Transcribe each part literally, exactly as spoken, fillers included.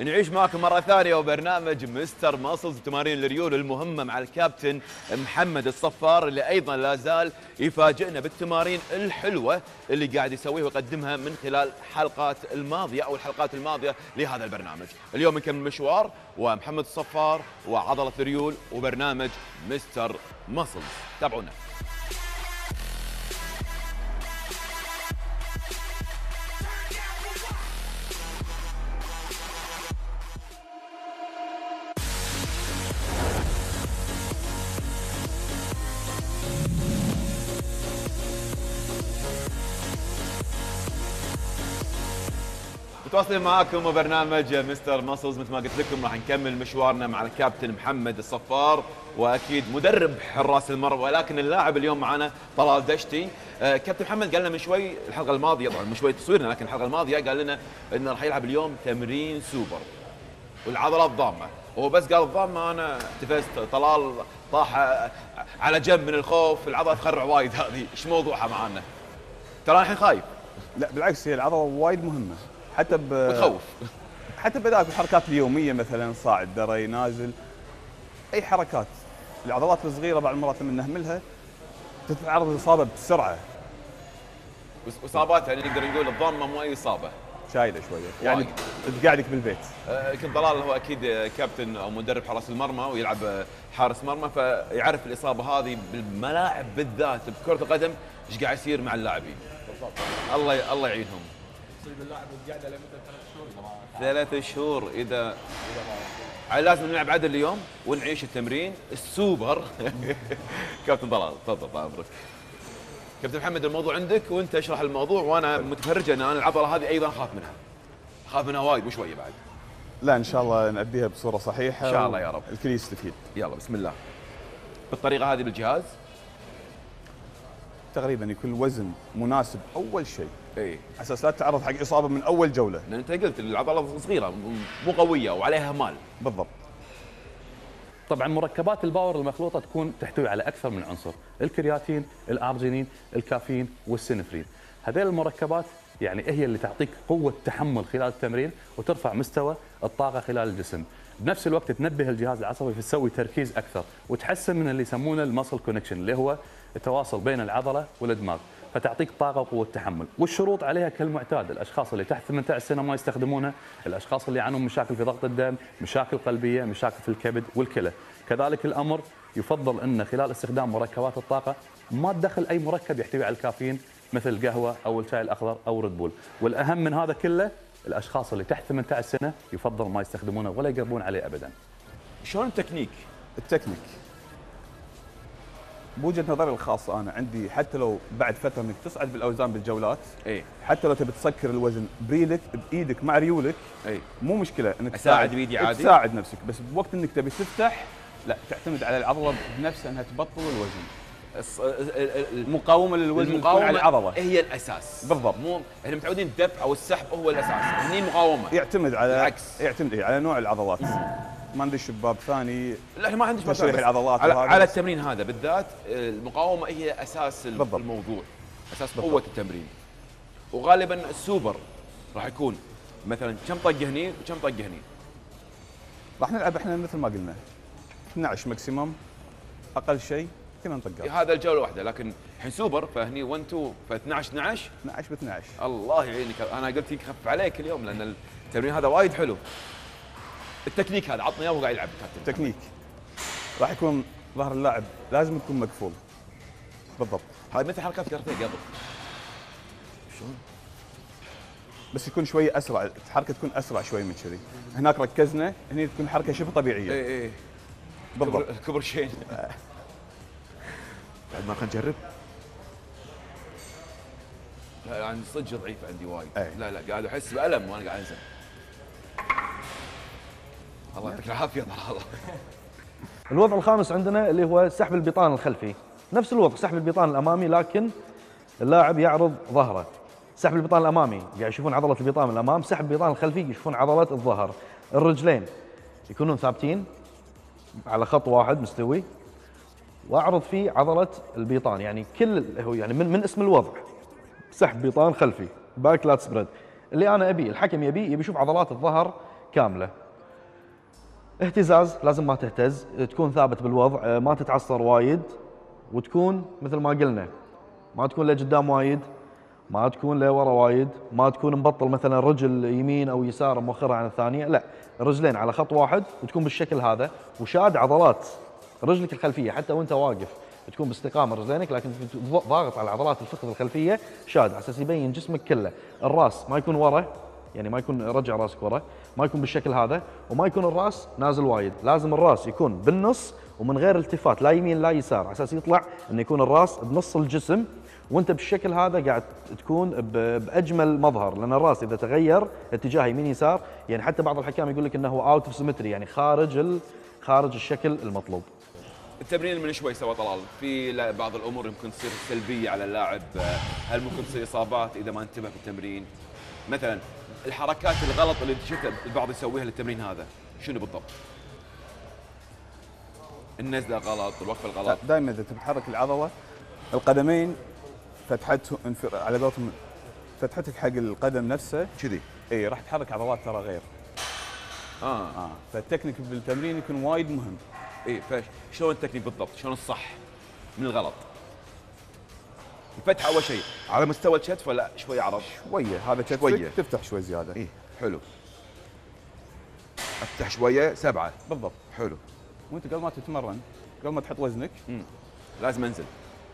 نعيش معكم مرة ثانية وبرنامج مستر ماسلز تمارين الريول المهمة مع الكابتن محمد الصفار اللي أيضا لا زال يفاجئنا بالتمارين الحلوة اللي قاعد يسويها ويقدمها من خلال حلقات الماضية أو الحلقات الماضية لهذا البرنامج. اليوم نكمل مشوار ومحمد الصفار وعضلة الريول وبرنامج مستر ماسلز. تابعونا. متواصلين معاكم وبرنامج مستر ماسلز. مثل ما قلت لكم راح نكمل مشوارنا مع الكابتن محمد الصفار واكيد مدرب حراس المرمى، ولكن اللاعب اليوم معنا طلال دشتي. آه كابتن محمد قال لنا من شوي الحلقه الماضيه، طبعا من شوي تصويرنا، لكن الحلقه الماضيه قال لنا انه راح يلعب اليوم تمرين سوبر والعضلات ضامه. هو بس قال الضامه انا تفزت، طلال طاح على جنب من الخوف، العضله تخرع وايد. هذه ايش موضوعها معانا؟ ترى الحين خايف. لا بالعكس، هي العضله وايد مهمه، حتى ب بتخوف حتى بذاك الحركات اليوميه، مثلا صاعد دري نازل، اي حركات. العضلات الصغيره بعض المرات لما نهملها تتعرض للاصابه بسرعه. اصابات يعني نقدر نقول الضامه مو اي اصابه، شايله شويه يعني تقعدك بالبيت. آه كنت طلال هو اكيد كابتن او مدرب حراس المرمى ويلعب حارس مرمى، فيعرف الاصابه هذه بالملاعب بالذات بكره القدم ايش قاعد يصير مع اللاعبين. الله الله يعينهم. تصيب اللاعب القعده لمده ثلاث شهور. ثلاث شهور اذا على لازم نلعب عدل اليوم ونعيش التمرين السوبر. كابتن طلال تفضل طال عمرك. كابتن محمد الموضوع عندك وانت اشرح الموضوع، وانا متفرج ان انا العضله هذه ايضا اخاف منها، اخاف منها وايد وشويه بعد. لا ان شاء الله نأديها بصوره صحيحه ان شاء الله يا رب، الكل يستفيد. يلا بسم الله. بالطريقه هذه بالجهاز تقريبا يكون الوزن مناسب اول شيء، اي على اساس لا تتعرض حق اصابه من اول جوله، لان انت قلت العضله صغيره مو قويه وعليها مال. بالضبط. طبعا مركبات الباور المخلوطه تكون تحتوي على اكثر من عنصر، الكرياتين، الارجينين، الكافيين والسينفرين. هذه المركبات يعني هي اللي تعطيك قوه تحمل خلال التمرين وترفع مستوى الطاقه خلال الجسم. بنفس الوقت تنبه الجهاز العصبي في تسوي تركيز اكثر وتحسن من اللي يسمونه المسل كونكشن اللي هو التواصل بين العضله والدماغ، فتعطيك طاقه وقوه تحمل. والشروط عليها كالمعتاد، الاشخاص اللي تحت ثمانية عشر سنه ما يستخدمونها، الاشخاص اللي يعانون مشاكل في ضغط الدم، مشاكل قلبيه، مشاكل في الكبد والكلى. كذلك الامر يفضل ان خلال استخدام مركبات الطاقه ما تدخل اي مركب يحتوي على الكافيين مثل القهوه او الشاي الاخضر او ريد بول. والاهم من هذا كله الاشخاص اللي تحت ثمانية عشر سنه يفضل ما يستخدمونه ولا يقربون عليه ابدا. شلون التكنيك؟ التكنيك بوجهه نظري الخاصه انا عندي، حتى لو بعد فتره انك تصعد بالاوزان بالجولات، اي حتى لو تبي تسكر الوزن بريلك بايدك مع ريولك، اي مو مشكله انك اساعد بيدي عادي، تساعد نفسك، بس بوقت انك تبي تفتح لا تعتمد على العضله بنفسها انها تبطل الوزن. المقاومه للوزن المقاومه على العضله هي الاساس. بالضبط. مو احنا متعودين الدفع او السحب هو الاساس، هني مقاومه. يعتمد على العكس، يعتمد على نوع العضلات. ما ندش بباب ثاني. لا احنا ما عندنا تشريح العضلات على, على التمرين هذا بالذات المقاومه هي اساس بالضبط. الموضوع، اساس بالضبط. قوه التمرين. وغالبا السوبر راح يكون مثلا كم طقه هني وكم طقه هني. راح نلعب احنا مثل ما قلنا اثني عشر ماكسيمم، اقل شيء ثمان طقات. هذا الجوله واحده، لكن الحين سوبر فهني واحد اثنين ف اثني عشر اثني عشر اثني عشر ب اثني عشر. الله يعينك، انا قلت يخف عليك اليوم لان التمرين هذا وايد حلو. التكنيك هذا عطنا اياه وهو قاعد يلعب. التكنيك راح يكون ظهر اللاعب لازم يكون مقفول. بالضبط. هاي مثل حركات كاراتيه قبل. شلون؟ بس يكون شوي اسرع، الحركه تكون اسرع شوي من كذي. هناك ركزنا، هني تكون حركه شبه طبيعيه. اي اي بالضبط. كبر شين. بعد ما خلينا نجرب. لا يعني صدق ضعيف عندي وايد. أي. لا لا قاعد احس بالم وانا قاعد انزل. الله يعطيك العافيه طلال. الوضع الخامس عندنا اللي هو سحب البطان الخلفي، نفس الوضع سحب البطان الامامي، لكن اللاعب يعرض ظهره. سحب البطان الامامي قاعد يشوفون عضله البطان من الامام، سحب البطان الخلفي يشوفون عضله الظهر. الرجلين يكونون ثابتين على خط واحد مستوي، واعرض فيه عضله البيطان، يعني كل هو يعني من من اسم الوضع سحب بيطان خلفي باك لات سبريد. اللي انا ابي الحكم يبي يبي يشوف عضلات الظهر كامله. اهتزاز لازم ما تهتز، تكون ثابت بالوضع، ما تتعصر وايد، وتكون مثل ما قلنا ما تكون لقدام وايد، ما تكون لورا وايد، ما تكون مبطل مثلا رجل يمين او يسار موخرها عن الثانيه، لا رجلين على خط واحد وتكون بالشكل هذا، وشاد عضلات رجلك الخلفيه حتى وانت واقف تكون باستقامه رجلينك، لكن ضاغط على عضلات الفخذ الخلفيه شاد على اساس يبين جسمك كله. الراس ما يكون ورا، يعني ما يكون رجع راسك ورا، ما يكون بالشكل هذا، وما يكون الراس نازل وايد، لازم الراس يكون بالنص ومن غير التفات، لا يمين لا يسار، على اساس يطلع انه يكون الراس بنص الجسم، وانت بالشكل هذا قاعد تكون باجمل مظهر، لان الراس اذا تغير اتجاه يمين يسار، يعني حتى بعض الحكام يقول لك انه اوت اوف سيمتري، يعني خارج ال... خارج الشكل المطلوب. التمرين من شوي سوى طلال في لا- بعض الامور يمكن تصير سلبيه على اللاعب، هل ممكن تصير اصابات اذا ما انتبه في التمرين؟ مثلا الحركات الغلط اللي انت شفت البعض يسويها للتمرين هذا شنو بالضبط؟ النزله غلط، الوقفه الغلط. دائما اذا تحرك العضله القدمين فتحتهم انفر- على قولتهم فتحتك حق القدم نفسه كذي. اي راح تحرك عضلات ترى غير. اه اه فالتكنيك بالتمرين يكون وايد مهم. اي فشلون التكنيك بالضبط؟ شلون الصح من الغلط؟ الفتحه اول شيء على مستوى الكتف ولا شوي عرض؟ شويه هذا كتفك شوية. تفتح شوي زياده. اي حلو. افتح شويه سبعه. بالضبط. حلو. وانت قبل ما تتمرن قبل ما تحط وزنك امم لازم انزل.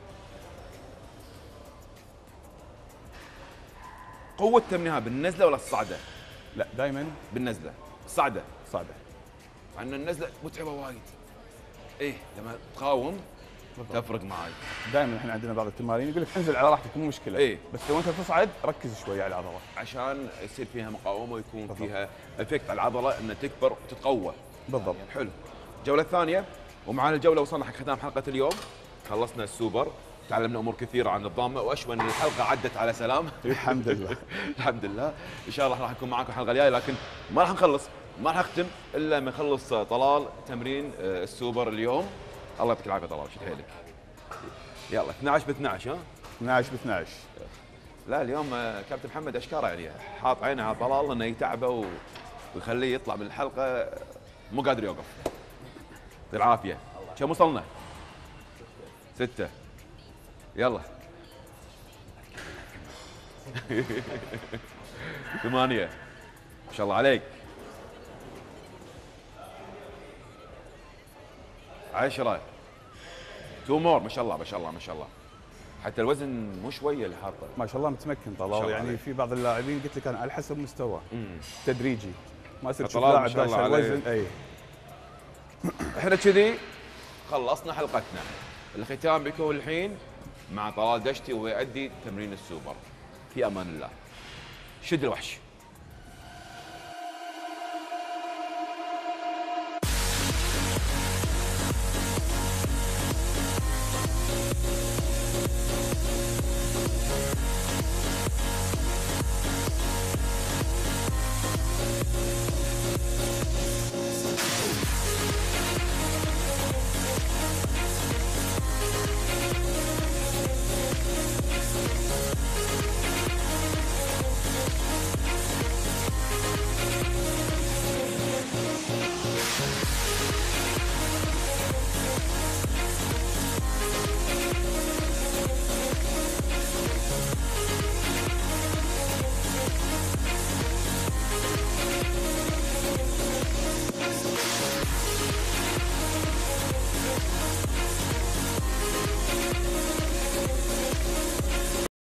قوه تمرينها بالنزله ولا الصعده؟ لا دائما بالنزله. الصعده صعبه. مع ان النزله متعبه وايد. ايه لما تقاوم تفرق معاي. دائما احنا عندنا بعض التمارين يقول لك انزل على راحتك مو مشكله. إيه. بس لو انت تصعد ركز شوي على العضله. عشان يصير فيها مقاومه ويكون بالضبط. فيها افكت على العضله انها تكبر وتتقوى. بالضبط. حلو. الجوله الثانيه ومعنا الجوله وصلنا حق ختام حلقه اليوم. خلصنا السوبر، تعلمنا امور كثيره عن الضامه، واشوى ان الحلقه عدت على سلام. الحمد لله. الحمد لله. ان شاء الله راح نكون معاكم الحلقه الجايه، لكن ما راح نخلص ما راح نختم الا ما يخلص طلال تمرين آه، السوبر اليوم. الله يعطيك العافيه طلال، شد حيلك. يلا اثنعش ب اثنعش ها؟ اثنعش ب اثنعش. لا اليوم آه، كابتن محمد اشكاره يعني حاط عينه على طلال انه يتعبه و- ويخليه يطلع من الحلقه آه، مو قادر يوقف. يعطيه العافيه. كم وصلنا؟ ستة. يلا. ثمانية. ما شاء الله عليك. عشرة. تو مور. ما شاء الله ما شاء الله ما شاء الله. حتى الوزن مو شويه اللي حاطه. ما شاء الله متمكن شاء طلال، الله يعني عليك. في بعض اللاعبين قلت لك انا على حسب مستواه مم. تدريجي، ما يصير تشوف طلال ما لاعب شاء الله داش عليه. الوزن. اي احنا كذي خلصنا حلقتنا. الختام بيكون الحين مع طلال دشتي ويؤدي تمرين السوبر. في امان الله. شد الوحش.